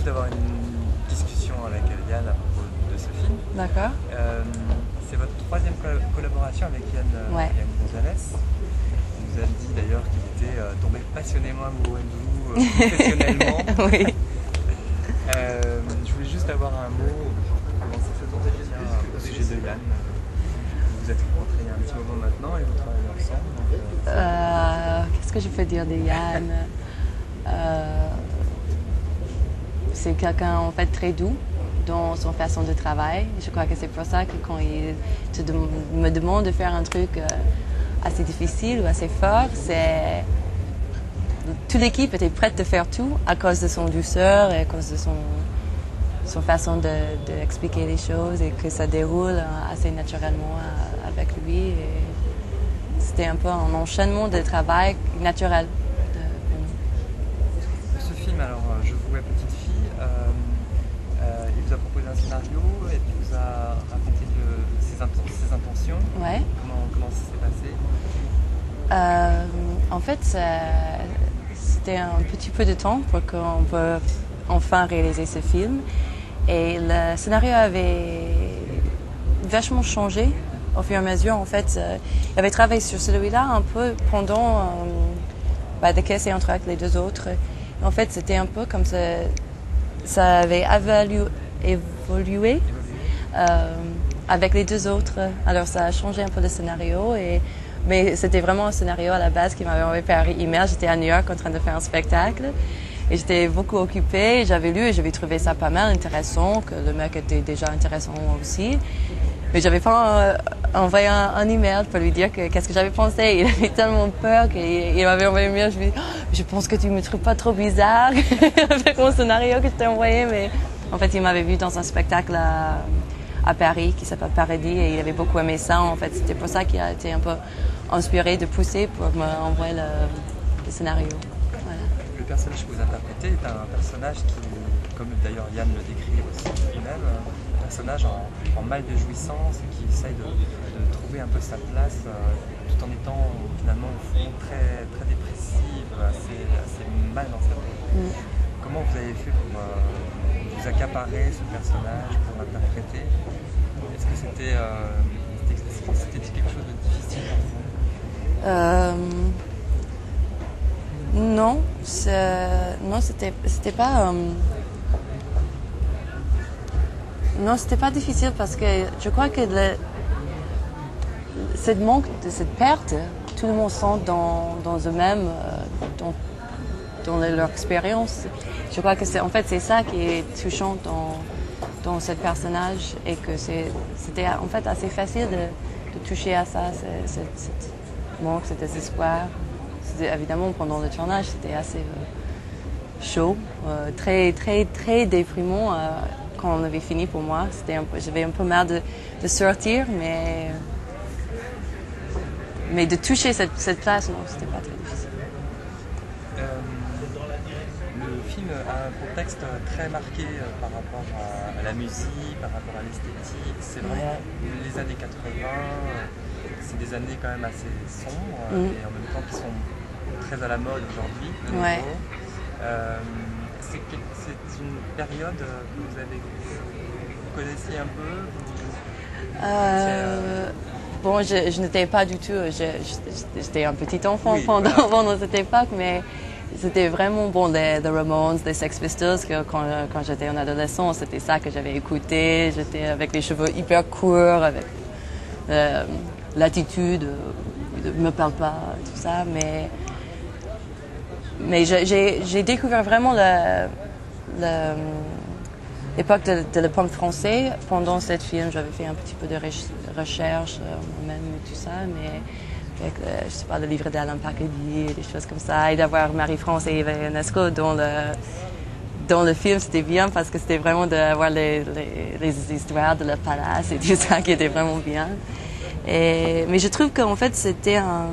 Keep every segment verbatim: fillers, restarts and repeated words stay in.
juste avoir une discussion avec Yann à propos de ce film. D'accord. Euh, c'est votre troisième co collaboration avec Yann, ouais. Yann Gonzalez. Il nous a dit d'ailleurs qu'il était euh, tombé passionnément amoureux de vous euh, professionnellement. Oui. euh, je voulais juste avoir un mot pour commencer cet entretien au sujet de Yann. Vous êtes rencontrés il y a un petit moment maintenant et vous travaillez ensemble. Donc, euh, euh, Qu'est-ce que je peux dire de Yann? euh, C'est quelqu'un en fait très doux dans son façon de travail. Je crois que c'est pour ça que quand il te de, me demande de faire un truc euh, assez difficile ou assez fort, c'est toute l'équipe était prête de faire tout à cause de son douceur et à cause de son, son façon d'expliquer de, de les choses et que ça déroule assez naturellement avec lui. C'était un peu un enchaînement de travail naturel. Ce film, alors je vous vois petite fille, euh, euh, il vous a proposé un scénario et puis vous a raconté de, ses, int ses intentions. Ouais. Comment, comment ça s'est passé? euh, En fait, c'était un petit peu de temps pour qu'on puisse enfin réaliser ce film. Et le scénario avait vachement changé au fur et à mesure. En fait, euh, il avait travaillé sur celui-là un peu pendant euh, bah, des caisses et entre les deux autres. En fait, c'était un peu comme ça, ça avait évalué, évolué euh, avec les deux autres. Alors, ça a changé un peu le scénario. Et, mais c'était vraiment un scénario à la base qui m'avait envoyé par email. J'étais à New York en train de faire un spectacle. Et j'étais beaucoup occupée. J'avais lu et j'avais trouvé ça pas mal intéressant, que le mec était déjà intéressant aussi. Mais j'avais pas euh, envoyé un, un email pour lui dire que, qu'est-ce que j'avais pensé. Il avait tellement peur qu'il m'avait envoyé un mail. Je lui ai dit, oh, je pense que tu me trouves pas trop bizarre avec mon scénario que je t'ai envoyé. Mais en fait, il m'avait vu dans un spectacle à, à Paris qui s'appelle Paradis et il avait beaucoup aimé ça. En fait, c'était pour ça qu'il a été un peu inspiré de pousser pour m'envoyer le, le scénario. Voilà. Le personnage que vous interprétez est un personnage qui, comme d'ailleurs Yann le décrit aussi lui-même, un personnage en, en mal de jouissance et qui essaye de, de trouver un peu sa place euh, tout en étant finalement au fond très, très dépressive, assez, assez mal dans sa vie. Mm. Comment vous avez fait pour euh, vous accaparer ce personnage, pour l'interpréter? Est-ce que c'était euh, quelque chose de difficile pour vous? Euh, non, non, c'était, c'était pas, euh, non, c'était pas difficile parce que je crois que le, cette manque de cette perte, tout le monde sent dans, dans eux-mêmes, dans, dans leur expérience. Je crois que c'est, en fait, c'est ça qui est touchant dans, dans ce personnage et que c'est, c'était en fait assez facile de, de toucher à ça, c'est, c'est, c'est, manque, cet désespoir. C'était, évidemment, pendant le tournage, c'était assez euh, chaud, euh, très, très, très déprimant euh, quand on avait fini pour moi. C'était un peu, j'avais un peu marre de, de sortir, mais, mais de toucher cette, cette place, non, c'était pas très difficile. Euh, le film a un contexte très marqué euh, par rapport à, à la musique, par rapport à l'esthétique. C'est vraiment les années quatre-vingts. Euh, C'est des années quand même assez sombres mmh. et en même temps qui sont très à la mode aujourd'hui. Ouais. Euh, c'est, c'est une période que vous avez vous connaissiez un peu vous, euh, Bon, je, je n'étais pas du tout. Je, je, j'étais un petit enfant oui, pendant, voilà. pendant cette époque, mais c'était vraiment bon. Les, les Ramones, les Sex Pistols, que quand, quand j'étais en adolescent, c'était ça que j'avais écouté. J'étais avec les cheveux hyper courts, avec euh, l'attitude, ne me parle pas, tout ça, mais, mais j'ai, j'ai découvert vraiment le, le, l'époque de, de le punk français. Pendant ce film, j'avais fait un petit peu de recherche euh, moi-même et tout ça, mais avec, euh, je sais pas, le livre d'Alain Pacquiao, des choses comme ça, et d'avoir Marie-France et Eva Ionesco dans le, dans le film, c'était bien parce que c'était vraiment d'avoir les, les, les histoires de la palace et tout ça qui était vraiment bien. Et, mais je trouve qu'en fait, c'était un...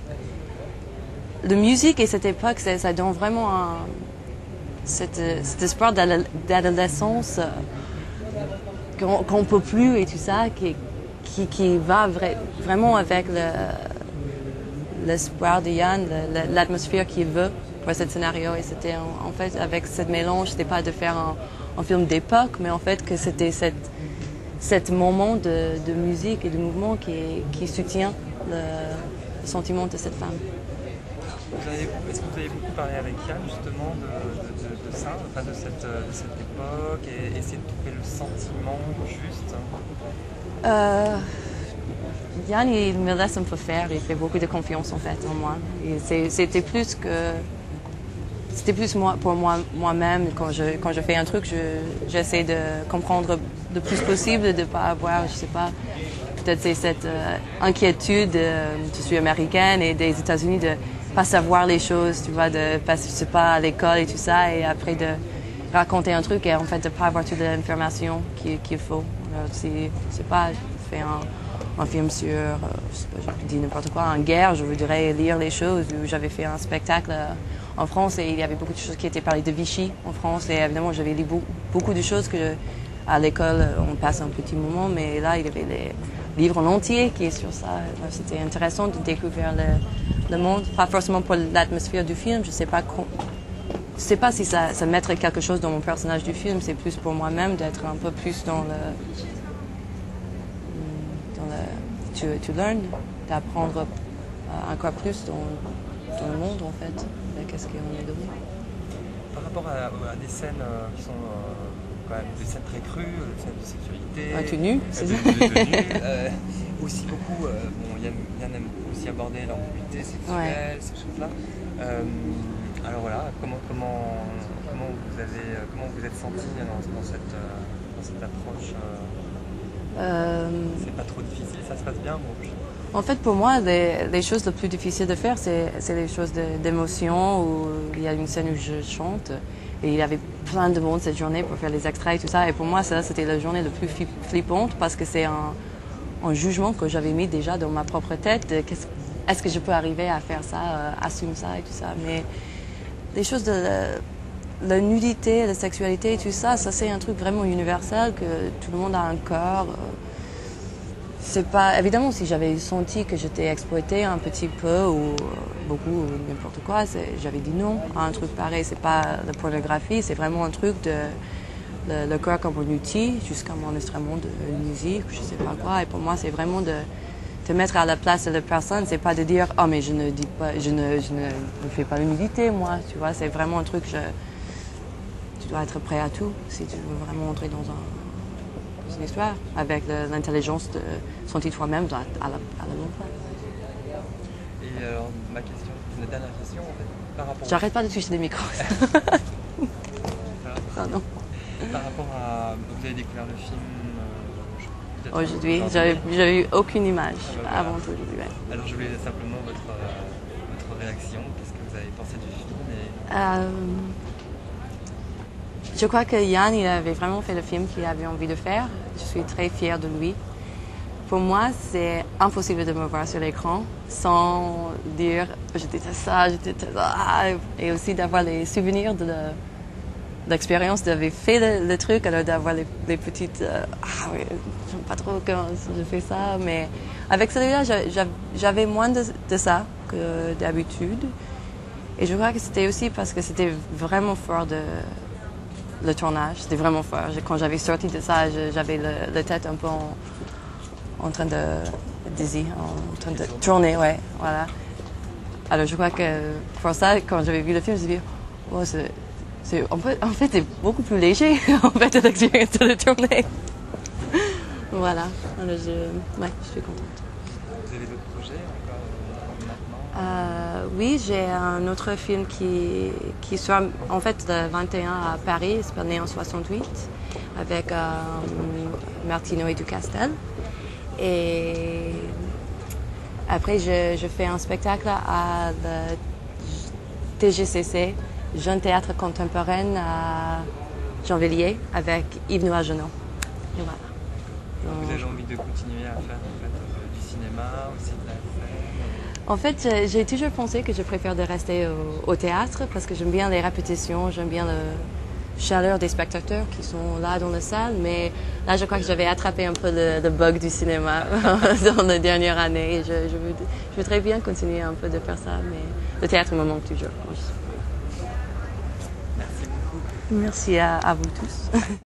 La musique et cette époque, ça, ça donne vraiment un, cet, cet espoir d'adolescence euh, qu'on qu'on peut plus et tout ça, qui, qui, qui va vra vraiment avec le, l'espoir de Yann, l'atmosphère qu'il veut pour ce scénario. Et c'était en, en fait avec ce mélange, c'était pas de faire un, un film d'époque, mais en fait que c'était cette, cet moment de, de musique et de mouvement qui, qui soutient le, le sentiment de cette femme. Est-ce que vous avez beaucoup parlé avec Yann justement de, de, de, de ça, enfin de, cette, de cette époque, et essayer de trouver le sentiment juste? euh, Yann, il me laisse un peu faire, il fait beaucoup de confiance en fait en moi. Et c'était plus que... C'était plus moi, pour moi, moi-même, quand je, quand je fais un truc, j'essaie de comprendre le plus possible, de ne pas avoir, je sais pas, peut-être cette euh, inquiétude, euh, je suis américaine et des États-Unis, de pas savoir les choses, tu vois, de passer, je sais pas, à l'école et tout ça, et après de raconter un truc et en fait de pas avoir toute l'information qu'il qu'il faut. C'est, c'est pas, je fais un, un film sur, euh, je sais pas, je dis n'importe quoi, en guerre, je voudrais lire les choses, ou j'avais fait un spectacle euh, en France et il y avait beaucoup de choses qui étaient parlées de Vichy en France, et évidemment j'avais lu beaucoup, beaucoup de choses que à l'école on passe un petit moment, mais là il y avait les livres en entier qui est sur ça. C'était intéressant de découvrir le, le monde, pas forcément pour l'atmosphère du film, je sais pas con... je sais pas si ça, ça mettrait quelque chose dans mon personnage du film, c'est plus pour moi-même d'être un peu plus dans le dans le to, to learn, d'apprendre euh, encore plus dans, dans le monde en fait, qu'est-ce qu'on est donné. Par rapport à, à des scènes euh, qui sont euh, quand même des scènes très crues, des scènes de sécurité, un tenue, c'est ça. De, de tenue, euh, aussi beaucoup, euh, bon, Yann, Yann aime aussi aborder l'ambiguïté sexuelle, ouais. Ces choses-là. Euh, alors voilà, comment, comment, comment, vous avez, comment vous êtes senti dans, dans, cette, dans cette approche euh, euh... C'est pas trop difficile, ça se passe bien bon, je... En fait, pour moi, les, les choses les plus difficiles de faire, c'est les choses d'émotion, où il y a une scène où je chante, et il y avait plein de monde cette journée pour faire les extraits et tout ça, et pour moi, ça, c'était la journée la plus flippante, parce que c'est un, un jugement que j'avais mis déjà dans ma propre tête, est-ce est-ce que je peux arriver à faire ça, euh, assumer ça et tout ça, mais les choses de la, la nudité, la sexualité et tout ça, ça c'est un truc vraiment universel, que tout le monde a un corps. Euh, c'est pas évidemment, si j'avais senti que j'étais exploitée un petit peu ou beaucoup ou n'importe quoi, j'avais dit non à un truc pareil. C'est pas la pornographie, c'est vraiment un truc de le, le corps comme un outil, juste comme un instrument de musique, je sais pas quoi. Et pour moi, c'est vraiment de te mettre à la place de la personne. C'est pas de dire oh mais je ne dis pas, je ne, je ne, ne fais pas l'humilité moi. Tu vois, c'est vraiment un truc. Je, tu dois être prêt à tout si tu veux vraiment entrer dans un une histoire, avec l'intelligence de sentir toi-même à, à la, à la longue fois. Et alors, ma question, la dernière question, en fait, par rapport... J'arrête pas de toucher des micros. Pardon. Par rapport à... Vous avez découvert le film... Euh, aujourd'hui, j'avais eu aucune image ah, bah, avant voilà. aujourd'hui. Ouais. Alors, je voulais simplement votre, euh, votre réaction. Qu'est-ce que vous avez pensé du film et... euh, Je crois que Yann, il avait vraiment fait le film qu'il avait envie de faire. Je suis très fière de lui. Pour moi, c'est impossible de me voir sur l'écran sans dire « je déteste ça, je déteste ça ». Et aussi d'avoir les souvenirs de l'expérience d'avoir fait le, le truc, alors d'avoir les, les petites euh, « ah oui, j'aime pas trop quand je fais ça ». Mais avec celui-là, j'avais moins de, de ça que d'habitude. Et je crois que c'était aussi parce que c'était vraiment fort de... le tournage, c'était vraiment fort. Quand j'avais sorti de ça, j'avais la tête un peu en, en train de dizzy, en train de tourner, ouais, voilà. Alors je crois que pour ça, quand j'avais vu le film, je me suis dit, oh, c'est, c'est, en fait, en fait, c'est beaucoup plus léger en fait de l'expérience de le tourner. Voilà. Alors je, ouais, je suis contente. Vous avez d'autres projets encore maintenant? Euh, oui, j'ai un autre film qui, qui sort en fait le vingt et un à Paris, il s'appelle Né en soixante-huit, avec euh, Martino et Ducastel. Et après, je, je fais un spectacle à la T G C C, Jeune Théâtre Contemporain à Gennevilliers, avec Yves Noir-Genot. Et voilà. Donc, vous avez envie de continuer à faire en fait, du cinéma, aussi de la scène? En fait, j'ai toujours pensé que je préfère de rester au, au théâtre parce que j'aime bien les répétitions, j'aime bien le, chaleur des spectateurs qui sont là dans la salle, mais là je crois que j'avais attrapé un peu le, le bug du cinéma dans la dernière année. Et je, je, veux, je voudrais bien continuer un peu de faire ça, mais le théâtre me manque toujours. Merci beaucoup. Merci à, à vous tous.